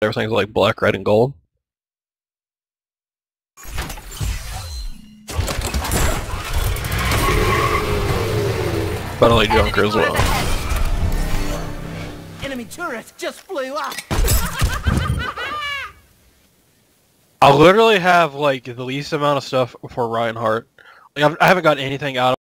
everything's like black, red, and gold. But I like Junker as well. Enemy turret just flew up. I literally have like the least amount of stuff for Reinhardt. Like I haven't got anything out of